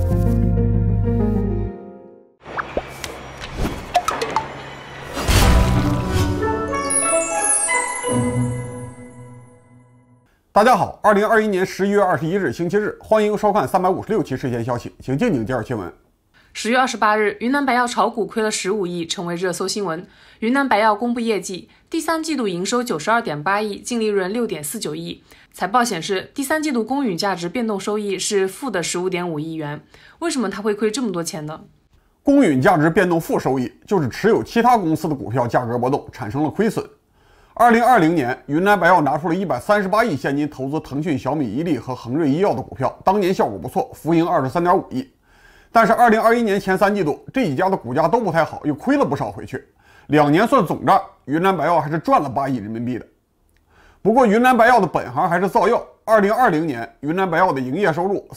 大家好，2021年11月21日星期日，欢迎收看356期事件消息，请静静介绍新闻。 10月28日，云南白药炒股亏了15亿，成为热搜新闻。云南白药公布业绩，第三季度营收92.8亿，净利润6.49亿。财报显示，第三季度公允价值变动收益是负的15.5亿元。为什么它会亏这么多钱呢？ 公允价值变动负收益就是持有其他公司的股票价格波动产生了亏损。2020年，云南白药拿出了138亿现金投资腾讯、小米、伊利和恒瑞医药的股票，当年效果不错，浮盈23.5亿。但是2021年前3季度，这几家的股价都不太好，又亏了不少回去。2年算总账，云南白药还是赚了8亿人民币的。不过，云南白药的本行还是造药。2020年，云南白药的营业收入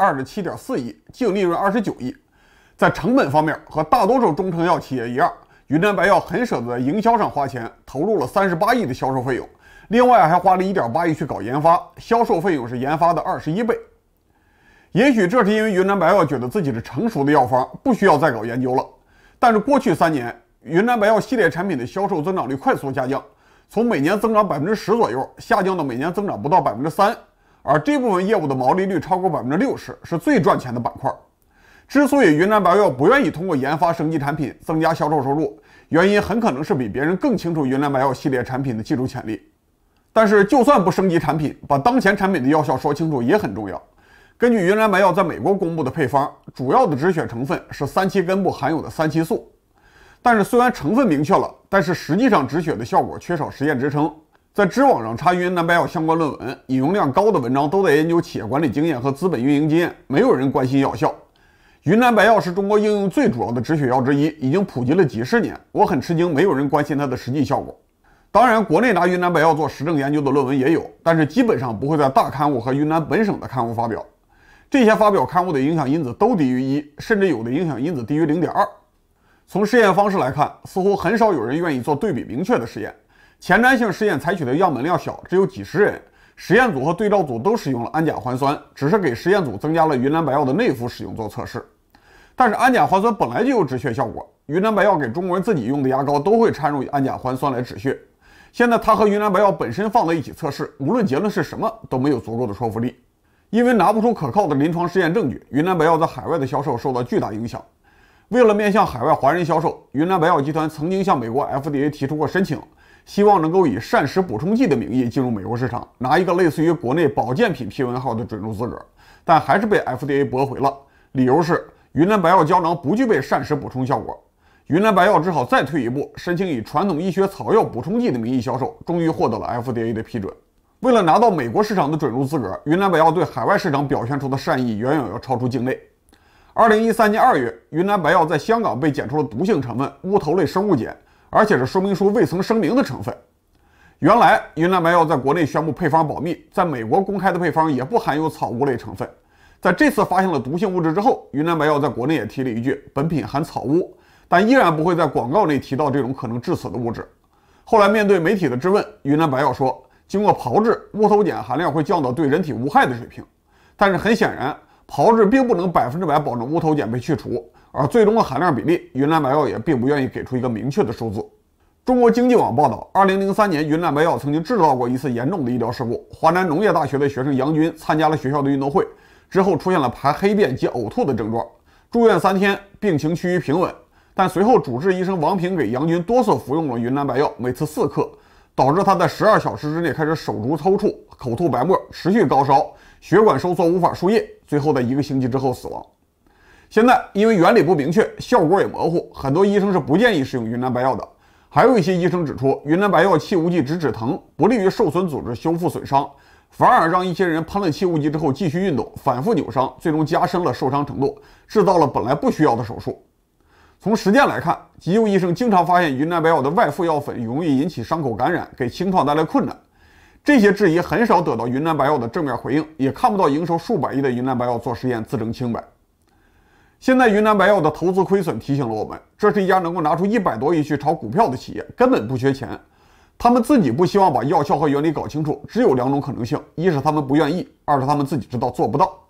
327.4亿，净利润29亿。在成本方面，和大多数中成药企业一样，云南白药很舍得在营销上花钱，投入了38亿的销售费用，另外还花了1.8亿去搞研发，销售费用是研发的21倍。也许这是因为云南白药觉得自己是成熟的药方，不需要再搞研究了。但是过去3年，云南白药系列产品的销售增长率快速下降，从每年增长10%左右，下降到每年增长不到3%，而这部分业务的毛利率超过60%，是最赚钱的板块。之所以云南白药不愿意通过研发升级产品增加销售收入，原因很可能是比别人更清楚云南白药系列产品的技术潜力。但是就算不升级产品，把当前产品的药效说清楚也很重要。根据云南白药在美国公布的配方，主要的止血成分是3期根部含有的3期素。但是虽然成分明确了，但是实际上止血的效果缺少实验支撑。在知网上查云南白药相关论文，引用量高的文章都在研究企业管理经验和资本运营经验，没有人关心药效。云南白药是中国应用最主要的止血药之一，已经普及了几十年，我很吃惊，没有人关心它的实际效果。当然，国内拿云南白药做实证研究的论文也有，但是基本上不会在大刊物和云南本省的刊物发表。这些发表刊物的影响因子都低于1，甚至有的影响因子低于0.2。从实验方式来看，似乎很少有人愿意做对比明确的实验。前瞻性实验采取的样本量小，只有几十人，实验组和对照组都使用了氨甲环酸，只是给实验组增加了云南白药的内服使用做测试。但是氨甲环酸本来就有止血效果，云南白药给中国人自己用的牙膏都会掺入氨甲环酸来止血。现在它和云南白药本身放在一起测试，无论结论是什么都没有足够的说服力。因为拿不出可靠的临床试验证据，云南白药在海外的销售受到巨大影响。为了面向海外华人销售，云南白药集团曾经向美国 FDA 提出过申请，希望能够以膳食补充剂的名义进入美国市场，拿一个类似于国内保健品批文号的准入资格，但还是被 FDA 驳回了，理由是云南白药胶囊不具备膳食补充效果。云南白药只好再退一步，申请以传统医学草药补充剂的名义销售，终于获得了 FDA 的批准。为了拿到美国市场的准入资格，云南白药对海外市场表现出的善意远远要超出境内。2013年2月，云南白药在香港被检出了毒性成分乌头类生物碱，而且是说明书未曾声明的成分。原来云南白药在国内宣布配方保密，在美国公开的配方也不含有草乌类成分。在这次发现了毒性物质之后，云南白药在国内也提了一句本品含草乌，但依然不会在广告内提到这种可能致死的物质。后来面对媒体的质问，云南白药说经过炮制，乌头碱含量会降到对人体无害的水平。但是很显然，炮制并不能100%保证乌头碱被去除，而最终的含量比例，云南白药也并不愿意给出一个明确的数字。中国经济网报道，2003年云南白药曾经制造过一次严重的医疗事故。华南农业大学的学生杨军参加了学校的运动会，之后出现了排黑便及呕吐的症状，住院3天，病情趋于平稳。但随后主治医生王平给杨军多次服用了云南白药，每次4克，导致他在12小时之内开始手足抽搐、口吐白沫、持续高烧、血管收缩无法输液，最后在1个星期之后死亡。现在因为原理不明确，效果也模糊，很多医生是不建议使用云南白药的。还有一些医生指出，云南白药气雾剂只止疼，不利于受损组织修复损伤，反而让一些人喷了气雾剂之后继续运动，反复扭伤，最终加深了受伤程度，制造了本来不需要的手术。从实践来看，急救医生经常发现云南白药的外敷药粉容易引起伤口感染，给清创带来困难。这些质疑很少得到云南白药的正面回应，也看不到营收数百亿的云南白药做实验自证清白。现在云南白药的投资亏损提醒了我们，这是一家能够拿出100多亿去炒股票的企业，根本不缺钱。他们自己不希望把药效和原理搞清楚，只有2种可能性：一是他们不愿意，二是他们自己知道做不到。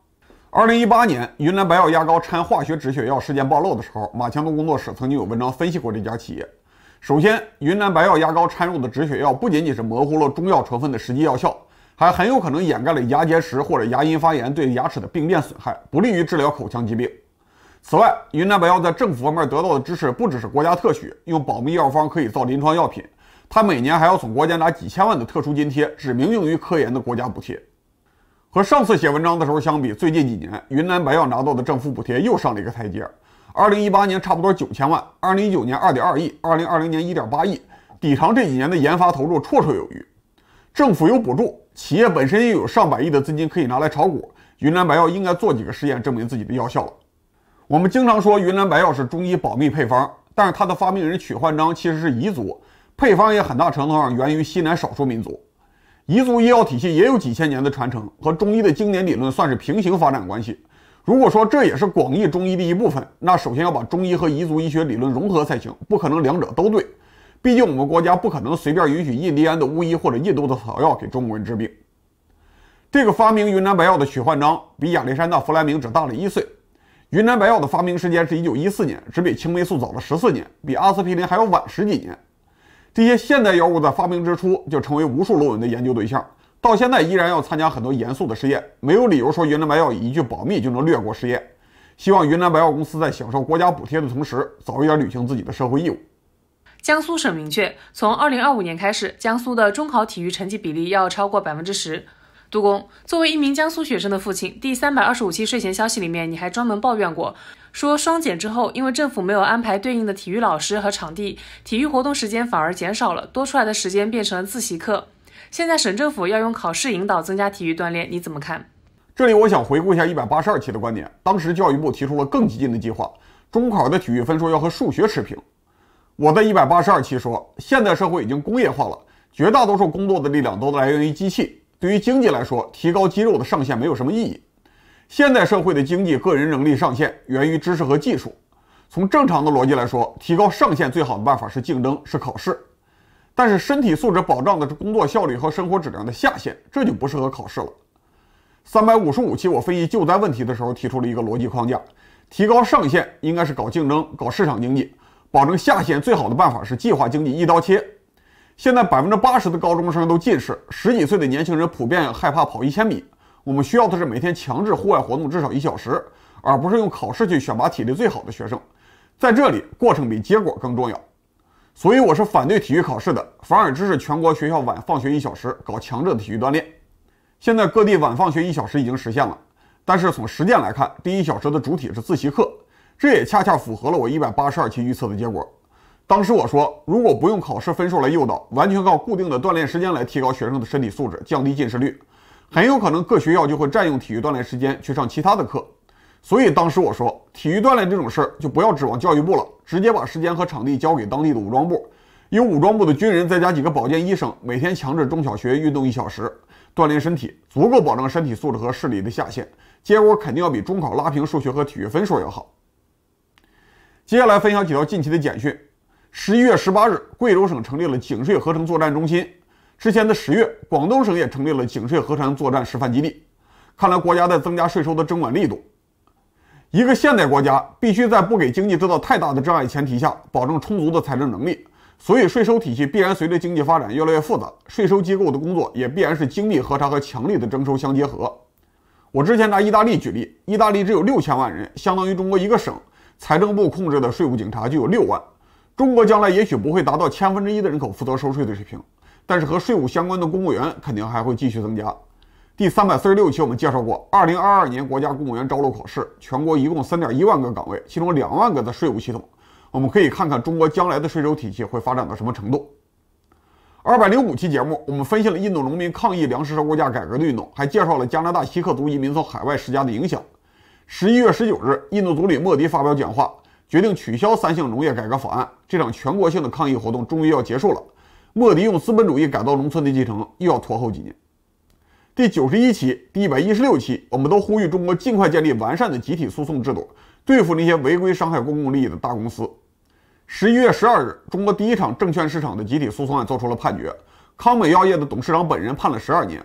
2018年，云南白药牙膏掺化学止血药事件暴露的时候，马强东工作室曾经有文章分析过这家企业。首先，云南白药牙膏掺入的止血药不仅仅是模糊了中药成分的实际药效，还很有可能掩盖了牙结石或者牙龈发炎对牙齿的病变损害，不利于治疗口腔疾病。此外，云南白药在政府方面得到的支持不只是国家特许，用保密药方可以造临床药品，它每年还要从国家拿几千万的特殊津贴，指明用于科研的国家补贴。和上次写文章的时候相比，最近几年云南白药拿到的政府补贴又上了一个台阶。2018年差不多9000万，2019年2.2亿，2020年1.8亿，抵偿这几年的研发投入绰绰有余。政府有补助，企业本身又有上百亿的资金可以拿来炒股，云南白药应该做几个实验证明自己的药效了。我们经常说云南白药是中医保密配方，但是它的发明人曲焕章其实是彝族，配方也很大程度上源于西南少数民族。彝族医药体系也有几千年的传承，和中医的经典理论算是平行发展关系。如果说这也是广义中医的一部分，那首先要把中医和彝族医学理论融合才行，不可能两者都对。毕竟我们国家不可能随便允许印第安的巫医或者印度的草药给中国人治病。这个发明云南白药的曲焕章比亚历山大·弗莱明只大了1岁。云南白药的发明时间是1914年，只比青霉素早了14年，比阿司匹林还要晚10几年。这些现代药物在发明之初就成为无数论文的研究对象，到现在依然要参加很多严肃的实验，没有理由说云南白药以一句保密就能略过实验。希望云南白药公司在享受国家补贴的同时，早一点履行自己的社会义务。 江苏省明确，从2025年开始，江苏的中考体育成绩比例要超过10%。杜工，作为一名江苏学生的父亲，第325期睡前消息里面你还专门抱怨过，说双减之后，因为政府没有安排对应的体育老师和场地，体育活动时间反而减少了，多出来的时间变成了自习课。现在省政府要用考试引导增加体育锻炼，你怎么看？ 这里我想回顾一下182期的观点，当时教育部提出了更激进的计划，中考的体育分数要和数学持平。我在182期说，现代社会已经工业化了，绝大多数工作的力量都来源于机器，对于经济来说，提高肌肉的上限没有什么意义。现代社会的经济个人能力上限源于知识和技术，从正常的逻辑来说，提高上限最好的办法是竞争，是考试。但是身体素质保障的是工作效率和生活质量的下限，这就不适合考试了。355期我分析救灾问题的时候提出了一个逻辑框架，提高上限应该是搞竞争，搞市场经济，保证下限最好的办法是计划经济一刀切。现在80%的高中生都近视，10几岁的年轻人普遍害怕跑1000米。我们需要的是每天强制户外活动至少1小时，而不是用考试去选拔体力最好的学生。在这里，过程比结果更重要。所以我是反对体育考试的，反而支持全国学校晚放学1小时，搞强制的体育锻炼。现在各地晚放学1小时已经实现了，但是从实践来看，第1小时的主体是自习课，这也恰恰符合了我182期预测的结果。当时我说，如果不用考试分数来诱导，完全靠固定的锻炼时间来提高学生的身体素质，降低近视率，很有可能各学校就会占用体育锻炼时间去上其他的课。所以当时我说，体育锻炼这种事儿就不要指望教育部了，直接把时间和场地交给当地的武装部，由武装部的军人再加几个保健医生，每天强制中小学运动1小时，锻炼身体，足够保证身体素质和视力的下限，结果肯定要比中考拉平数学和体育分数要好。接下来分享几条近期的简讯。11月18日，贵州省成立了井税合成作战中心。之前的10月，广东省也成立了井税合成作战示范基地。看来国家在增加税收的征管力度。一个现代国家必须在不给经济制造太大的障碍前提下，保证充足的财政能力。所以税收体系必然随着经济发展越来越复杂，税收机构的工作也必然是精密核查和强力的征收相结合。我之前拿意大利举例，意大利只有6000万人，相当于中国一个省，财政部控制的税务警察就有6万。中国将来也许不会达到1/1000的人口负责收税的水平，但是和税务相关的公务员肯定还会继续增加。第346期我们介绍过，2022年国家公务员招录考试，全国一共3.1万个岗位，其中2万个在税务系统。我们可以看看中国将来的税收体系会发展到什么程度。205期节目，我们分析了印度农民抗议粮食收购价改革的运动，还介绍了加拿大锡克族移民从海外施加的影响。11月19日，印度总理莫迪发表讲话，决定取消3项农业改革法案。这场全国性的抗议活动终于要结束了。莫迪用资本主义改造农村的进程又要拖后几年。第91期、第116期，我们都呼吁中国尽快建立完善的集体诉讼制度，对付那些违规伤害公共利益的大公司。11月12日，中国第一场证券市场的集体诉讼案作出了判决，康美药业的董事长本人判了12年，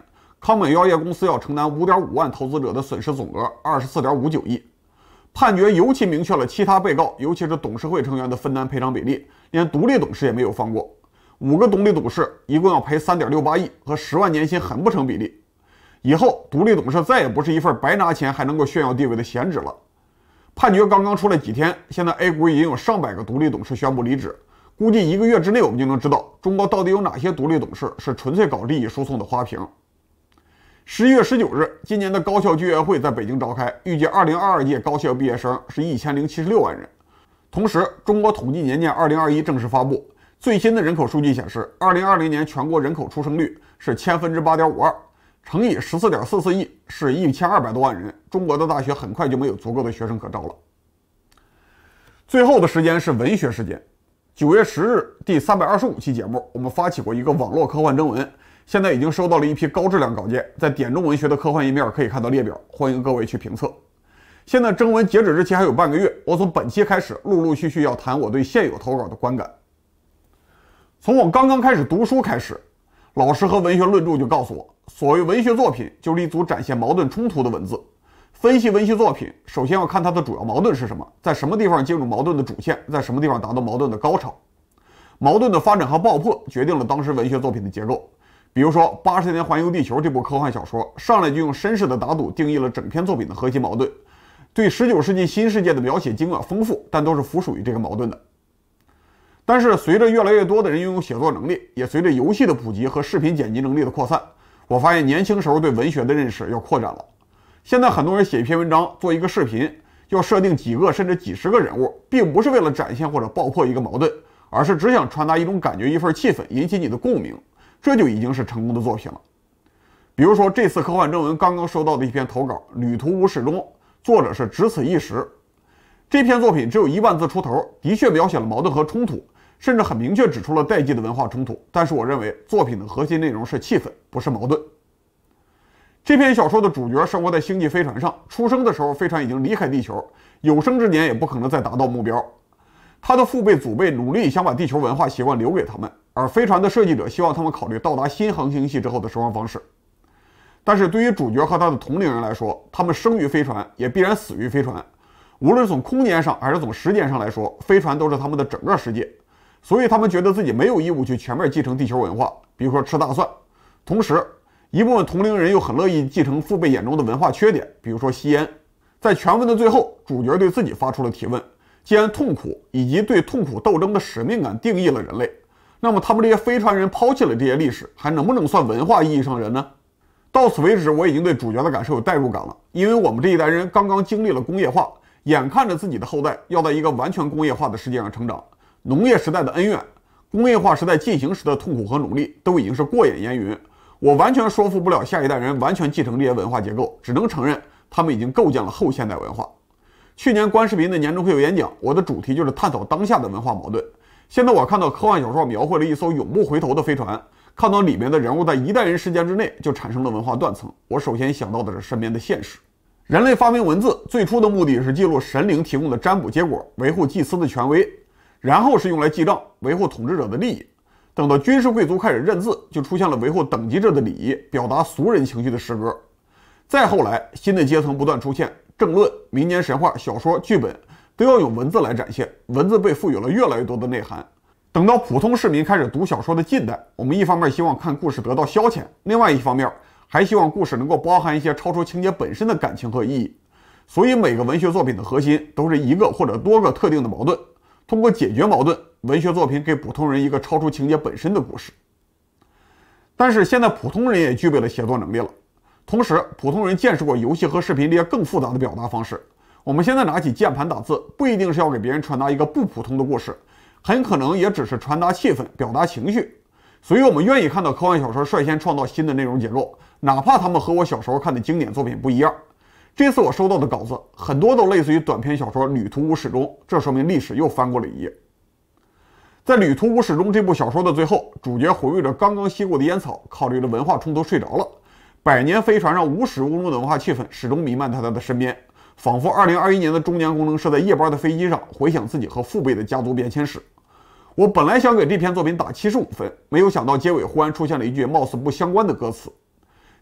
康美药业公司要承担5.5万投资者的损失总额24.59亿。判决尤其明确了其他被告，尤其是董事会成员的分担赔偿比例，连独立董事也没有放过。5个独立董事一共要赔3.68亿，和10万年薪很不成比例。以后独立董事再也不是一份白拿钱还能够炫耀地位的闲职了。判决刚刚出来几天，现在 A 股已经有上百个独立董事宣布离职，估计1个月之内我们就能知道中国到底有哪些独立董事是纯粹搞利益输送的花瓶。11月19日，今年的高校聚业会在北京召开，预计2022届高校毕业生是1076万人。同时，中国统计年鉴2021正式发布，最新的人口数据显示，2020年全国人口出生率是8.52%，乘以14.44亿是1200多万人。中国的大学很快就没有足够的学生可招了。最后的时间是文学时间。9月10日第325期节目，我们发起过一个网络科幻征文，现在已经收到了一批高质量稿件，在点中文学的科幻页面可以看到列表，欢迎各位去评测。现在征文截止日期还有半个月，我从本期开始陆陆续续要谈我对现有投稿的观感。从我刚刚开始读书开始，老师和文学论著就告诉我，所谓文学作品就是一组展现矛盾冲突的文字。分析文学作品，首先要看它的主要矛盾是什么，在什么地方进入矛盾的主线，在什么地方达到矛盾的高潮。矛盾的发展和爆破决定了当时文学作品的结构。比如说《80年环游地球》这部科幻小说，上来就用绅士的打赌定义了整篇作品的核心矛盾，对19世纪新世界的描写尽管丰富，但都是附属于这个矛盾的。但是随着越来越多的人拥有写作能力，也随着游戏的普及和视频剪辑能力的扩散，我发现年轻时候对文学的认识要扩展了。现在很多人写一篇文章做一个视频，要设定几个甚至几十个人物，并不是为了展现或者爆破一个矛盾，而是只想传达一种感觉，一份气氛，引起你的共鸣，这就已经是成功的作品了。比如说这次科幻征文刚刚收到的一篇投稿《旅途无始终》，作者是只此一时。这篇作品只有1万字出头，的确描写了矛盾和冲突，甚至很明确指出了代际的文化冲突，但是我认为作品的核心内容是气氛，不是矛盾。这篇小说的主角生活在星际飞船上，出生的时候飞船已经离开地球，有生之年也不可能再达到目标。他的父辈祖辈努力想把地球文化习惯留给他们，而飞船的设计者希望他们考虑到达新恒星系之后的生活方式。但是对于主角和他的同龄人来说，他们生于飞船，也必然死于飞船。无论从空间上还是从时间上来说，飞船都是他们的整个世界，所以他们觉得自己没有义务去全面继承地球文化，比如说吃大蒜。同时一部分同龄人又很乐意继承父辈眼中的文化缺点，比如说吸烟。在全文的最后，主角对自己发出了提问，既然痛苦以及对痛苦斗争的使命感定义了人类，那么他们这些飞船人抛弃了这些历史，还能不能算文化意义上人呢？到此为止，我已经对主角的感受有代入感了，因为我们这一代人刚刚经历了工业化，眼看着自己的后代要在一个完全工业化的世界上成长，农业时代的恩怨，工业化时代进行时的痛苦和努力，都已经是过眼烟云。我完全说服不了下一代人完全继承这些文化结构，只能承认他们已经构建了后现代文化。去年观视频的年终会有演讲，我的主题就是探讨当下的文化矛盾。现在我看到科幻小说描绘了一艘永不回头的飞船，看到里面的人物在一代人时间之内就产生了文化断层，我首先想到的是身边的现实。人类发明文字最初的目的是记录神灵提供的占卜结果，维护祭司的权威，然后是用来记账，维护统治者的利益。等到军事贵族开始认字，就出现了维护等级制的礼仪，表达俗人情绪的诗歌。再后来，新的阶层不断出现，政论、民间神话、小说、剧本都要用文字来展现，文字被赋予了越来越多的内涵。等到普通市民开始读小说的近代，我们一方面希望看故事得到消遣，另外一方面还希望故事能够包含一些超出情节本身的感情和意义。所以每个文学作品的核心都是一个或者多个特定的矛盾，通过解决矛盾，文学作品给普通人一个超出情节本身的故事。但是现在普通人也具备了写作能力了，同时普通人见识过游戏和视频这些更复杂的表达方式。我们现在拿起键盘打字，不一定是要给别人传达一个不普通的故事，很可能也只是传达气氛，表达情绪。所以我们愿意看到科幻小说率先创造新的内容结构，哪怕他们和我小时候看的经典作品不一样。这次我收到的稿子很多都类似于短篇小说《旅途无始终》，这说明历史又翻过了一页。在《旅途无始终》这部小说的最后，主角回味着刚刚吸过的烟草，考虑了文化冲突睡着了。百年飞船上无始无终的文化气氛始终弥漫在他的身边，仿佛2021年的中年工程师在夜班的飞机上回想自己和父辈的家族变迁史。我本来想给这篇作品打75分，没有想到结尾忽然出现了一句貌似不相关的歌词。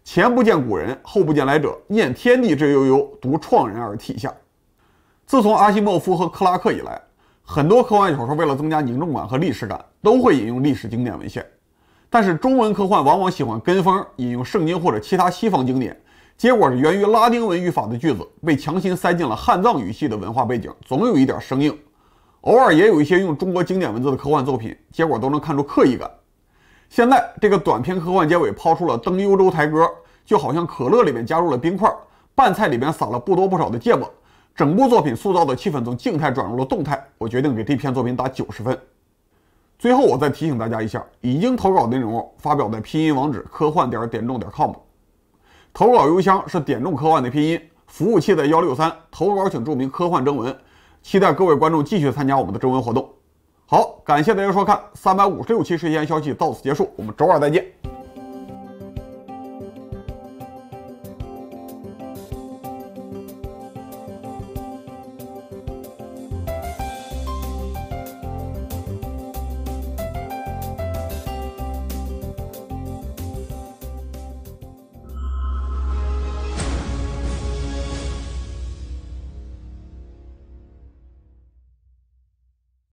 前不见古人，后不见来者，念天地之悠悠，独怆然而涕下。自从阿西莫夫和克拉克以来，很多科幻小说为了增加凝重感和历史感，都会引用历史经典文献。但是中文科幻往往喜欢跟风引用圣经或者其他西方经典，结果是源于拉丁文语法的句子被强行塞进了汉藏语系的文化背景，总有一点生硬。偶尔也有一些用中国经典文字的科幻作品，结果都能看出刻意感。现在这个短篇科幻结尾抛出了登幽州台歌，就好像可乐里面加入了冰块，拌菜里面撒了不多不少的芥末，整部作品塑造的气氛从静态转入了动态。我决定给这篇作品打90分。最后我再提醒大家一下，已经投稿的内容发表在拼音网址科幻点众.com， 投稿邮箱是点众科幻的拼音，服务器在163，投稿请注明科幻征文，期待各位观众继续参加我们的征文活动。好，感谢大家收看356期睡前消息到此结束，我们周二再见。